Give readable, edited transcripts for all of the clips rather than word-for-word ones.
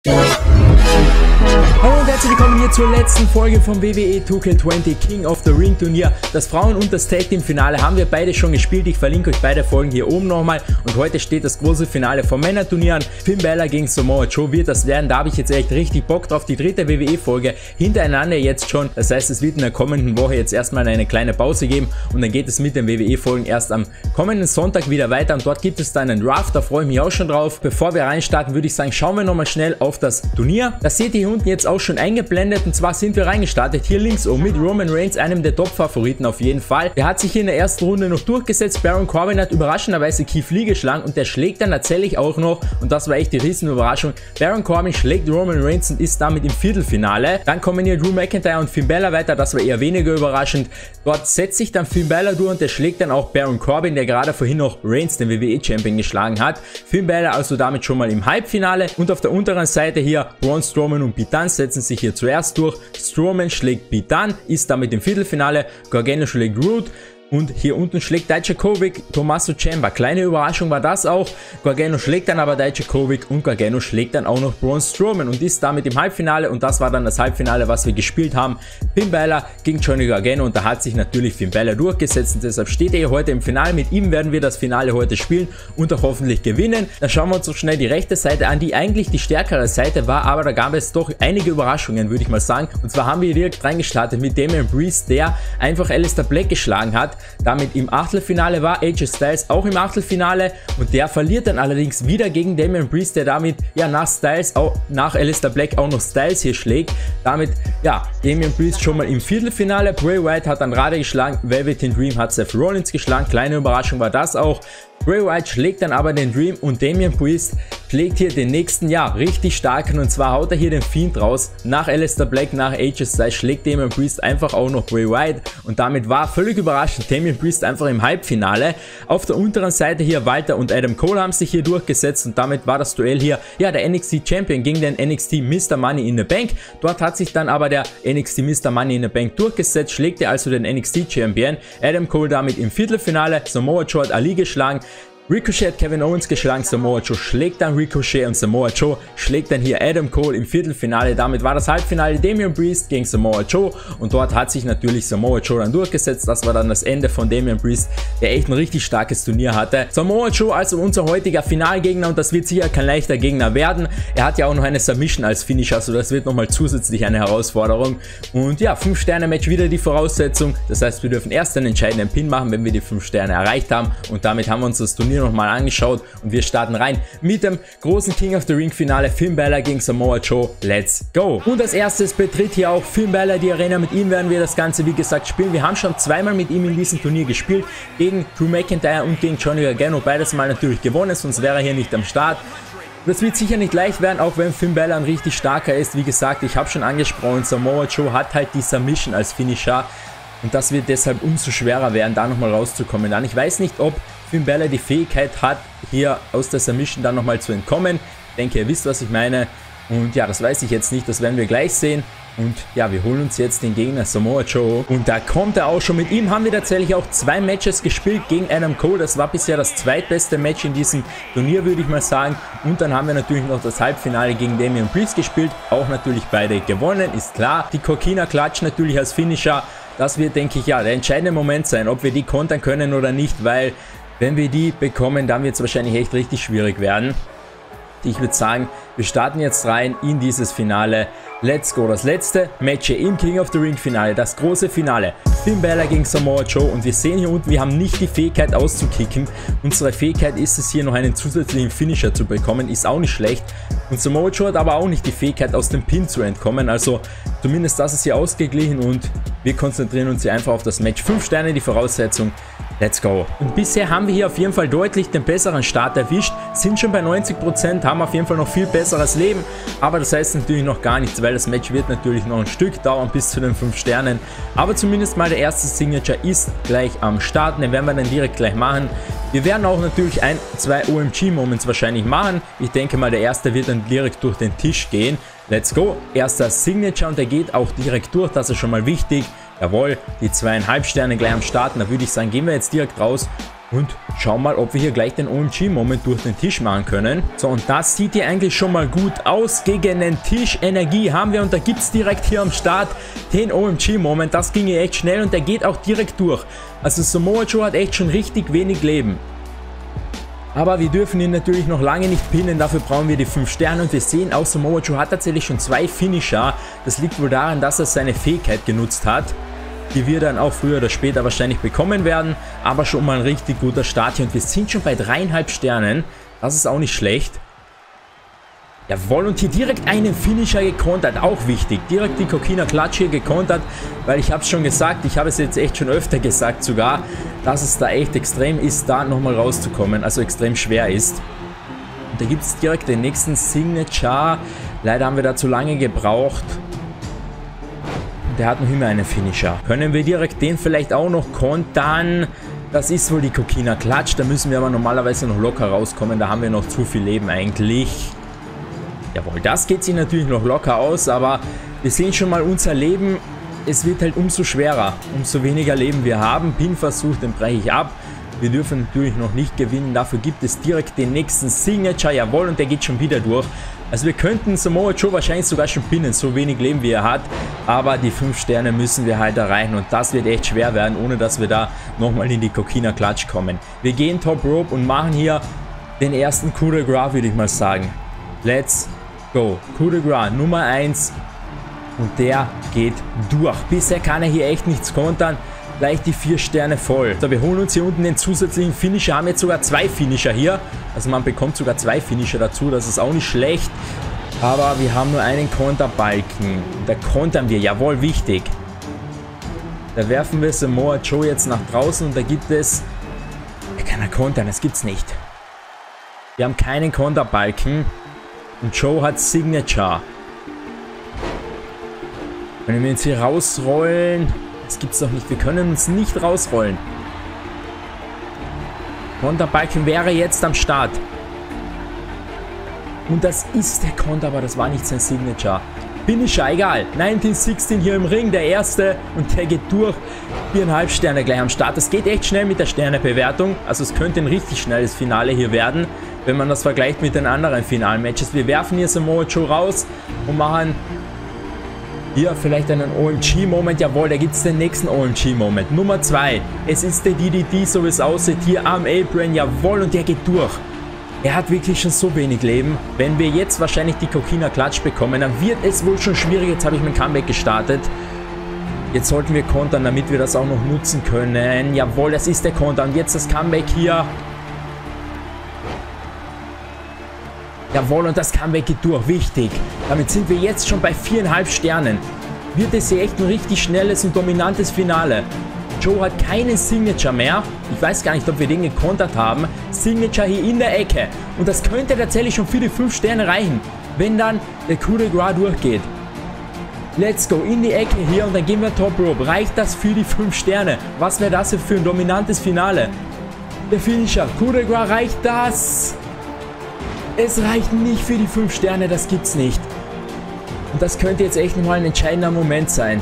Hallo und herzlich willkommen hier zur letzten Folge vom WWE 2K20 King of the Ring Turnier. Das Frauen- und das Tag Team Finale haben wir beide schon gespielt. Ich verlinke euch beide Folgen hier oben nochmal. Und heute steht das große Finale vom Männerturnier an. Finn Balor gegen Samoa Joe wird das werden. Da habe ich jetzt echt richtig Bock drauf. Die dritte WWE-Folge hintereinander jetzt schon. Das heißt, es wird in der kommenden Woche jetzt erstmal eine kleine Pause geben. Und dann geht es mit den WWE-Folgen erst am kommenden Sonntag wieder weiter. Und dort gibt es dann einen Draft. Da freue ich mich auch schon drauf. Bevor wir reinstarten, würde ich sagen, schauen wir nochmal schnell auf das Turnier. Das seht ihr hier unten jetzt auch schon eingeblendet, und zwar sind wir reingestartet hier links oben mit Roman Reigns, einem der Top-Favoriten auf jeden Fall. Der hat sich hier in der ersten Runde noch durchgesetzt. Baron Corbin hat überraschenderweise Keith Lee geschlagen und der schlägt dann tatsächlich auch noch, und das war echt die Riesenüberraschung, Baron Corbin schlägt Roman Reigns und ist damit im Viertelfinale. Dann kommen hier Drew McIntyre und Finn Balor weiter, das war eher weniger überraschend. Dort setzt sich dann Finn Balor durch und der schlägt dann auch Baron Corbin, der gerade vorhin noch Reigns, den WWE-Champion, geschlagen hat. Finn Balor also damit schon mal im Halbfinale, und auf der unteren Seite hier Braun Strowman und Pete Dunne setzen sich hier zuerst durch. Strowman schlägt Pete Dunne, ist damit im Viertelfinale. Gargano schlägt Roode. Und hier unten schlägt Dijakovic Tommaso Ciampa. Kleine Überraschung war das auch. Gargano schlägt dann aber Dijakovic und Gargano schlägt dann auch noch Braun Strowman und ist damit im Halbfinale. Und das war dann das Halbfinale, was wir gespielt haben. Finn Balor gegen Johnny Gargano, und da hat sich natürlich Finn Balor durchgesetzt. Und deshalb steht er hier heute im Finale. Mit ihm werden wir das Finale heute spielen und auch hoffentlich gewinnen. Dann schauen wir uns so schnell die rechte Seite an, die eigentlich die stärkere Seite war. Aber da gab es doch einige Überraschungen, würde ich mal sagen. Und zwar haben wir direkt reingestartet mit Damian Priest, der einfach Aleister Black geschlagen hat. Damit im Achtelfinale war. AJ Styles auch im Achtelfinale, und der verliert dann allerdings wieder gegen Damian Priest, der damit ja nach Aleister Black auch noch Styles hier schlägt. Damit ja Damian Priest schon mal im Viertelfinale. Bray Wyatt hat Andrade geschlagen, Velveteen Dream hat Seth Rollins geschlagen. Kleine Überraschung war das auch. Bray Wyatt schlägt dann aber den Dream, und Damian Priest schlägt hier den nächsten, ja, richtig starken, und zwar haut er hier den Fiend raus. Nach Aleister Black, nach AJ Styles schlägt Damian Priest einfach auch noch Bray Wyatt, und damit war völlig überraschend Damian Priest einfach im Halbfinale. Auf der unteren Seite hier Walter und Adam Cole haben sich hier durchgesetzt, und damit war das Duell hier, ja, der NXT Champion gegen den NXT Mr. Money in the Bank. Dort hat sich dann aber der NXT Mr. Money in the Bank durchgesetzt, schlägt er also den NXT Champion. Adam Cole damit im Viertelfinale. Samoa Joe hat Ali geschlagen. Ricochet hat Kevin Owens geschlagen, Samoa Joe schlägt dann Ricochet, und Samoa Joe schlägt dann hier Adam Cole im Viertelfinale. Damit war das Halbfinale Damian Priest gegen Samoa Joe, und dort hat sich natürlich Samoa Joe dann durchgesetzt. Das war dann das Ende von Damian Priest, der echt ein richtig starkes Turnier hatte. Samoa Joe also unser heutiger Finalgegner, und das wird sicher kein leichter Gegner werden. Er hat ja auch noch eine Submission als Finisher, also das wird nochmal zusätzlich eine Herausforderung. Und ja, 5-Sterne-Match wieder die Voraussetzung. Das heißt, wir dürfen erst einen entscheidenden Pin machen, wenn wir die 5 Sterne erreicht haben, und damit haben wir uns das Turnier nochmal angeschaut, und wir starten rein mit dem großen King of the Ring Finale. Finn Balor gegen Samoa Joe. Let's go! Und als erstes betritt hier auch Finn Balor die Arena. Mit ihm werden wir das Ganze, wie gesagt, spielen. Wir haben schon zweimal mit ihm in diesem Turnier gespielt, gegen Drew McIntyre und gegen Johnny Gargano. Beides mal natürlich gewonnen, sonst wäre er hier nicht am Start. Das wird sicher nicht leicht werden, auch wenn Finn Balor ein richtig starker ist. Wie gesagt, ich habe schon angesprochen, Samoa Joe hat halt die Submission als Finisher, und das wird deshalb umso schwerer werden, da nochmal rauszukommen. Dann, ich weiß nicht, ob Finn Balor die Fähigkeit hat, hier aus der Submission dann nochmal zu entkommen. Ich denke, ihr wisst, was ich meine. Und ja, das weiß ich jetzt nicht, das werden wir gleich sehen. Und ja, wir holen uns jetzt den Gegner Samoa Joe. Und da kommt er auch schon. Mit ihm haben wir tatsächlich auch 2 Matches gespielt gegen Adam Cole. Das war bisher das zweitbeste Match in diesem Turnier, würde ich mal sagen. Und dann haben wir natürlich noch das Halbfinale gegen Damian Priest gespielt. Auch natürlich beide gewonnen, ist klar. Die Coquina Clutch natürlich als Finisher. Das wird, denke ich, ja, der entscheidende Moment sein, ob wir die kontern können oder nicht, weil wenn wir die bekommen, dann wird es wahrscheinlich echt richtig schwierig werden. Ich würde sagen, wir starten jetzt rein in dieses Finale. Let's go. Das letzte Match im King of the Ring Finale, das große Finale. Finn Balor gegen Samoa Joe, und wir sehen hier unten, wir haben nicht die Fähigkeit auszukicken. Unsere Fähigkeit ist es hier noch einen zusätzlichen Finisher zu bekommen, ist auch nicht schlecht. Und Samoa Joe hat aber auch nicht die Fähigkeit aus dem Pin zu entkommen, also zumindest das ist hier ausgeglichen, und wir konzentrieren uns hier einfach auf das Match. 5 Sterne die Voraussetzung. Let's go. Und bisher haben wir hier auf jeden Fall deutlich den besseren Start erwischt, sind schon bei 90%, haben auf jeden Fall noch viel besseres Leben, aber das heißt natürlich noch gar nichts, weil das Match wird natürlich noch ein Stück dauern bis zu den 5 Sternen, aber zumindest mal der erste Signature ist gleich am Start, den werden wir dann direkt gleich machen. Wir werden auch natürlich 2 OMG-Moments wahrscheinlich machen. Ich denke mal, der erste wird dann direkt durch den Tisch gehen. Let's go. Erster Signature, und der geht auch direkt durch, das ist schon mal wichtig. Jawohl, die 2,5 Sterne gleich am Start. Da würde ich sagen, gehen wir jetzt direkt raus Und schauen mal, ob wir hier gleich den OMG-Moment durch den Tisch machen können. So, und das sieht hier eigentlich schon mal gut aus. Gegen den Tisch Energie haben wir. Und da gibt es direkt hier am Start den OMG-Moment. Das ging hier echt schnell und der geht auch direkt durch. Also Samoa Joe hat echt schon richtig wenig Leben. Aber wir dürfen ihn natürlich noch lange nicht pinnen. Dafür brauchen wir die 5 Sterne. Und wir sehen auch, Samoa Joe hat tatsächlich schon 2 Finisher. Das liegt wohl daran, dass er seine Fähigkeit genutzt hat, die wir dann auch früher oder später wahrscheinlich bekommen werden. Aber schon mal ein richtig guter Start hier. Und wir sind schon bei 3,5 Sternen. Das ist auch nicht schlecht. Jawohl, und hier direkt einen Finisher gekontert. Auch wichtig. Direkt die Coquina Clutch hier gekontert. Weil ich habe es schon gesagt, ich habe es jetzt echt schon öfter gesagt sogar, dass es da echt extrem ist, da nochmal rauszukommen. Also extrem schwer ist. Und da gibt es direkt den nächsten Signature. Leider haben wir da zu lange gebraucht. Der hat noch immer einen Finisher. Können wir direkt den vielleicht auch noch kontern? Das ist wohl die Coquina Clutch. Da müssen wir aber normalerweise noch locker rauskommen. Da haben wir noch zu viel Leben eigentlich. Jawohl, das geht sich natürlich noch locker aus. Aber wir sehen schon mal unser Leben. Es wird halt umso schwerer. Umso weniger Leben wir haben. Pin-Versuch, den breche ich ab. Wir dürfen natürlich noch nicht gewinnen. Dafür gibt es direkt den nächsten Signature. Jawohl, und der geht schon wieder durch. Also wir könnten Samoa Joe wahrscheinlich sogar schon pinnen, so wenig Leben wie er hat. Aber die 5 Sterne müssen wir halt erreichen und das wird echt schwer werden, ohne dass wir da nochmal in die Coquina Clutch kommen. Wir gehen Top Rope und machen hier den ersten Coup de Grace, würde ich mal sagen. Let's go. Coup de Grace Nummer 1 und der geht durch. Bisher kann er hier echt nichts kontern. Gleich die 4 Sterne voll. So, wir holen uns hier unten den zusätzlichen Finisher. Haben jetzt sogar 2 Finisher hier. Also man bekommt sogar 2 Finisher dazu. Das ist auch nicht schlecht. Aber wir haben nur einen Konterbalken. Da kontern wir. Jawohl, wichtig. Da werfen wir Samoa Joe jetzt nach draußen. Und da gibt es... Er kann er kontern. Das gibt's nicht. Wir haben keinen Konterbalken. Und Joe hat Signature. Wenn wir uns hier rausrollen... Das gibt's doch nicht. Wir können uns nicht rausrollen. Konterbalken wäre jetzt am Start. Und das ist der Konter, aber das war nicht sein Signature. Finisher, egal. 1916 hier im Ring, der erste. Und der geht durch. 4,5 Sterne gleich am Start. Das geht echt schnell mit der Sternebewertung. Also es könnte ein richtig schnelles Finale hier werden, wenn man das vergleicht mit den anderen Finalmatches. Wir werfen hier Samoa Joe raus und machen... Hier vielleicht einen OMG-Moment. Jawohl, da gibt es den nächsten OMG-Moment. Nummer 2. Es ist der DDT, so wie es aussieht. Hier am Apron. Jawohl, und der geht durch. Er hat wirklich schon so wenig Leben. Wenn wir jetzt wahrscheinlich die Coquina Clutch bekommen, dann wird es wohl schon schwierig. Jetzt habe ich mein Comeback gestartet. Jetzt sollten wir kontern, damit wir das auch noch nutzen können. Jawohl, das ist der Konter. Und jetzt das Comeback hier. Jawohl, und das Comeback geht durch. Wichtig. Damit sind wir jetzt schon bei 4,5 Sternen. Wird es hier echt ein richtig schnelles und dominantes Finale. Joe hat keinen Signature mehr. Ich weiß gar nicht, ob wir den gekontert haben. Signature hier in der Ecke. Und das könnte tatsächlich schon für die 5 Sterne reichen, wenn dann der Coup de Grace durchgeht. Let's go. In die Ecke hier und dann gehen wir Top Rope. Reicht das für die 5 Sterne? Was wäre das hier für ein dominantes Finale? Der Finisher. Coup de Grace, reicht das? Es reicht nicht für die 5 Sterne, das gibt's nicht. Und das könnte jetzt echt nochmal ein entscheidender Moment sein.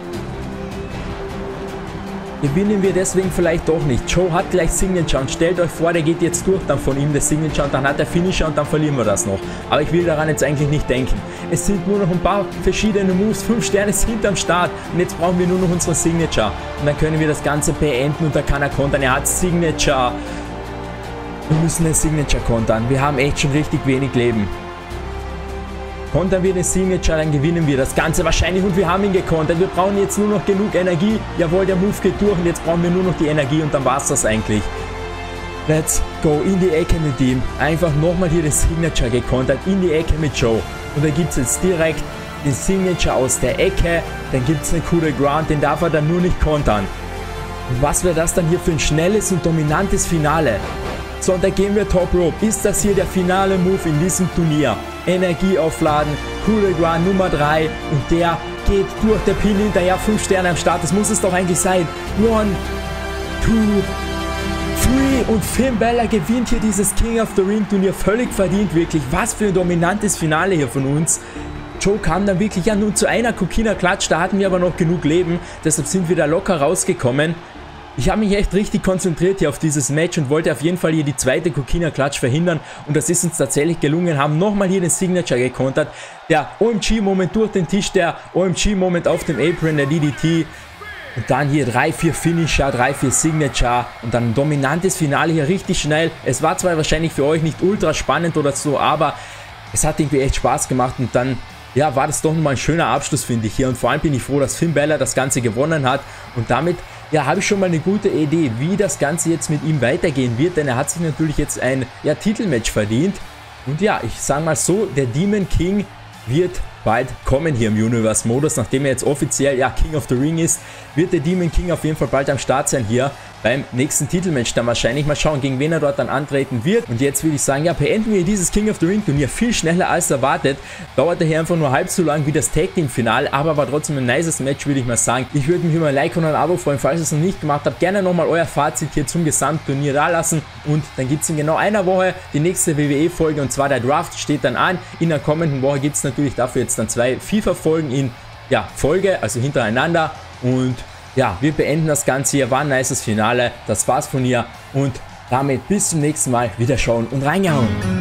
Gewinnen wir deswegen vielleicht doch nicht. Joe hat gleich Signature und stellt euch vor, der geht jetzt durch dann von ihm, der Signature, und dann hat er Finisher und dann verlieren wir das noch. Aber ich will daran jetzt eigentlich nicht denken. Es sind nur noch ein paar verschiedene Moves, 5 Sterne sind am Start und jetzt brauchen wir nur noch unsere Signature. Und dann können wir das Ganze beenden und da kann er kontern. Er hat Signature. Wir müssen den Signature kontern. Wir haben echt schon richtig wenig Leben. Kontern wir den Signature, dann gewinnen wir das Ganze wahrscheinlich und wir haben ihn gekontert. Wir brauchen jetzt nur noch genug Energie. Jawohl, der Move geht durch und jetzt brauchen wir nur noch die Energie und dann war es das eigentlich. Let's go. In die Ecke mit ihm. Einfach nochmal hier den Signature gekontert. In die Ecke mit Joe. Und da gibt es jetzt direkt den Signature aus der Ecke. Dann gibt es einen Coup de Grace, den darf er dann nur nicht kontern. Und was wäre das dann hier für ein schnelles und dominantes Finale? So, und da gehen wir Top Rope. Ist das hier der finale Move in diesem Turnier? Energie aufladen, Coup de Grace Nummer 3 und der geht durch, der Pin hinterher, 5 Sterne am Start, das muss es doch eigentlich sein. 1, 2, 3 und Finn Balor gewinnt hier dieses King of the Ring Turnier, völlig verdient, wirklich. Was für ein dominantes Finale hier von uns. Joe kam dann wirklich nur zu einer Coquina Clutch, da hatten wir aber noch genug Leben, deshalb sind wir da locker rausgekommen. Ich habe mich echt richtig konzentriert hier auf dieses Match und wollte auf jeden Fall hier die zweite Coquina Clutch verhindern und das ist uns tatsächlich gelungen, haben nochmal hier den Signature gekontert, der OMG-Moment durch den Tisch, der OMG-Moment auf dem Apron, der DDT und dann hier 3-4 Finisher, 3-4 Signature und dann ein dominantes Finale hier richtig schnell. Es war zwar wahrscheinlich für euch nicht ultra spannend oder so, aber es hat irgendwie echt Spaß gemacht und dann ja, war das doch nochmal ein schöner Abschluss, finde ich hier und vor allem bin ich froh, dass Finn Balor das Ganze gewonnen hat und damit ja, habe ich schon mal eine gute Idee, wie das Ganze jetzt mit ihm weitergehen wird, denn er hat sich natürlich jetzt ein Titelmatch verdient. Und ja, ich sage mal so, der Demon King wird bald kommen hier im Universe-Modus, nachdem er jetzt offiziell King of the Ring ist, wird der Demon King auf jeden Fall bald am Start sein hier beim nächsten Titelmatch dann wahrscheinlich. Mal schauen, gegen wen er dort dann antreten wird. Und jetzt würde ich sagen, beenden wir dieses King of the Ring Turnier viel schneller als erwartet. Dauerte hier einfach nur halb so lang wie das Tag Team Finale, aber war trotzdem ein nices Match, würde ich mal sagen. Ich würde mich über ein Like und ein Abo freuen, falls ihr es noch nicht gemacht habt. Gerne nochmal euer Fazit hier zum Gesamtturnier da lassen. Und dann gibt es in genau einer Woche die nächste WWE-Folge und zwar der Draft steht dann an. In der kommenden Woche gibt es natürlich dafür jetzt dann 2 FIFA-Folgen in Folge, also hintereinander. Und ja, wir beenden das Ganze hier, war ein nices Finale, das war's von mir und damit bis zum nächsten Mal, wieder schauen und reingehauen.